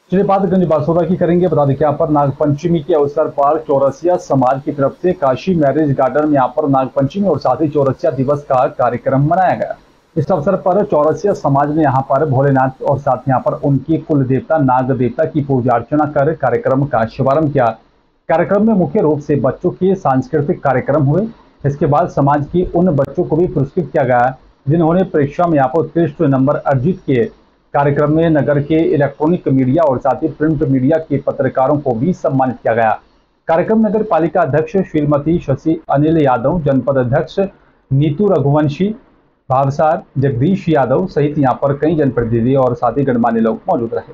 श्रीपादगंज बासोदा की करेंगे। बता दें कि यहाँ पर नागपंचमी के अवसर पर चौरसिया समाज की तरफ से काशी मैरिज गार्डन में यहाँ पर नागपंचमी और साथ ही चौरसिया दिवस का कार्यक्रम मनाया गया। इस अवसर पर चौरसिया समाज ने यहाँ पर भोलेनाथ और साथ यहाँ पर उनके कुल देवता नाग देवता की पूजा अर्चना कर कार्यक्रम का शुभारंभ किया। कार्यक्रम में मुख्य रूप से बच्चों के सांस्कृतिक कार्यक्रम हुए। इसके बाद समाज के उन बच्चों को भी पुरस्कृत किया गया जिन्होंने परीक्षा में यहाँ पर उत्कृष्ट नंबर अर्जित किए। कार्यक्रम में नगर के इलेक्ट्रॉनिक मीडिया और साथ ही प्रिंट मीडिया के पत्रकारों को भी सम्मानित किया गया। कार्यक्रम नगर पालिका अध्यक्ष श्रीमती शशि अनिल यादव, जनपद अध्यक्ष नीतू रघुवंशी, भावसार जगदीश यादव सहित यहाँ पर कई जनप्रतिनिधि और साथ ही गणमान्य लोग मौजूद रहे।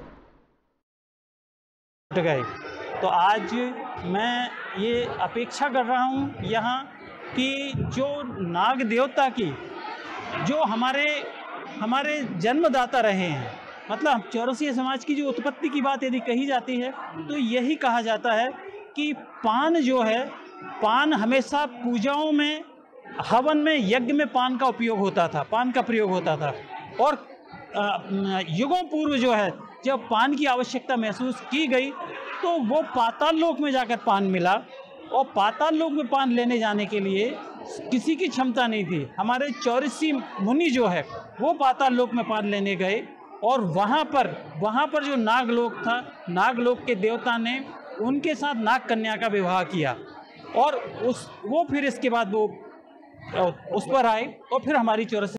तो आज मैं ये अपेक्षा कर रहा हूँ यहाँ कि जो नाग देवता की जो हमारे जन्मदाता रहे हैं, मतलब चौरसिया समाज की जो उत्पत्ति की बात यदि कही जाती है तो यही कहा जाता है कि पान जो है, पान हमेशा पूजाओं में, हवन में, यज्ञ में पान का उपयोग होता था, पान का प्रयोग होता था। और युगों पूर्व जो है जब पान की आवश्यकता महसूस की गई तो वो पाताल लोक में जाकर पान मिला और पाताल लोक में पान लेने जाने के लिए किसी की क्षमता नहीं थी। हमारे चौरसी मुनि जो है वो पाताल लोक में पान लेने गए और वहाँ पर जो नागलोक था, नागलोक के देवता ने उनके साथ नाग कन्या का विवाह किया और वो फिर इसके बाद वो उस पर आए और फिर हमारी चौरसिया